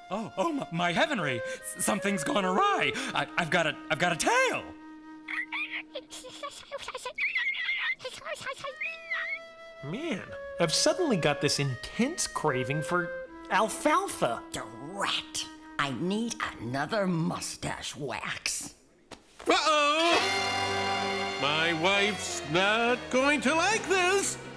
my heavenry! Something's gone awry. I've got a tail. Man, I've suddenly got this intense craving for alfalfa. Drat! I need another mustache wax. Uh-oh! My wife's not going to like this.